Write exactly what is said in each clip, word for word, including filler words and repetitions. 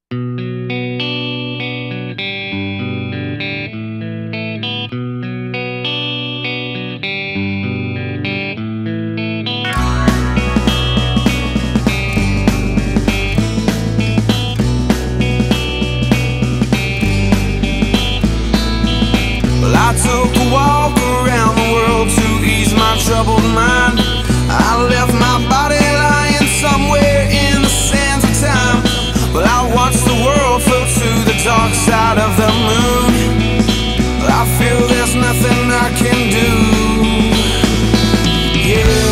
I took a walk around the world to ease my troubled mind. I left my body lying somewhere in the sands of time. Well, I watched the world float to the dark side of the moon. I feel there's nothing I can do. Yeah.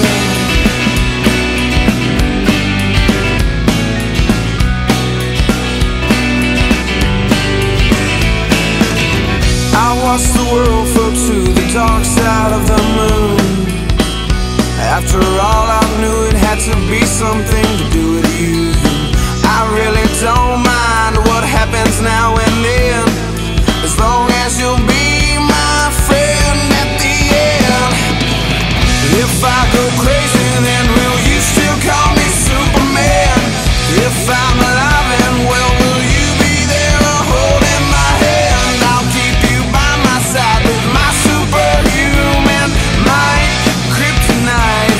I watched the world float to the dark side of the moon. After all, I knew it had to be something to do with you. I really don't mind what happens now and then, as long as you'll be my friend at the end. If I go crazy, then will you still call me Superman? If I'm alive and well, will you be there holding my hand? I'll keep you by my side with my superhuman might, kryptonite.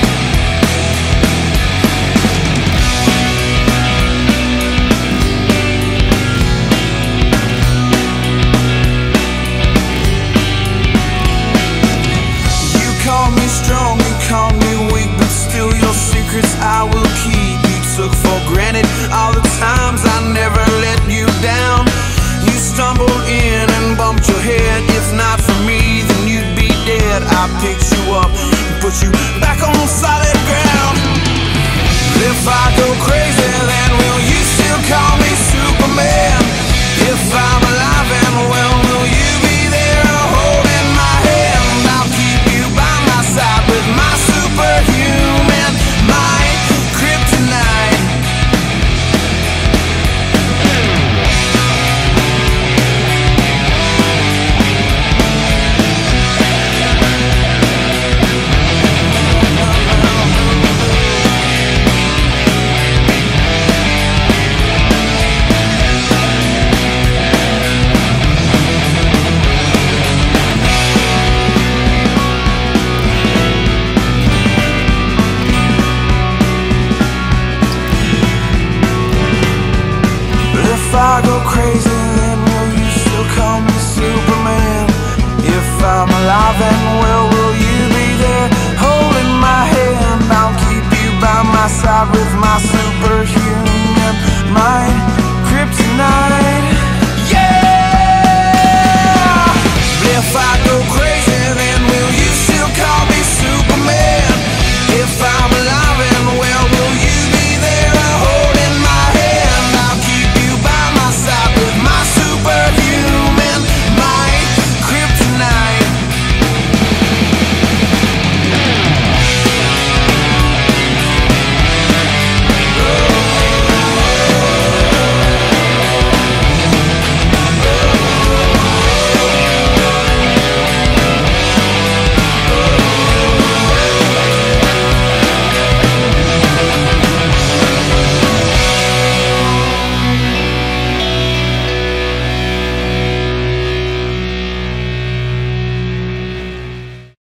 You call me strong, you call me weak, but still your secrets I will keep. You took for granted all the times I never let you down. You stumbled in and bumped your head. If not for me, then you'd be dead. I picked you up and put you back on solid ground. If I go crazy, then will you still call me Superman? If I'm alive and well, will you be there holding my hand? I'll keep you by my side with my superhuman might, kryptonite. If I go crazy, then will you still call me Superman? If I'm alive and well, will you be there holding my hand? I'll keep you by my side with my superhuman might.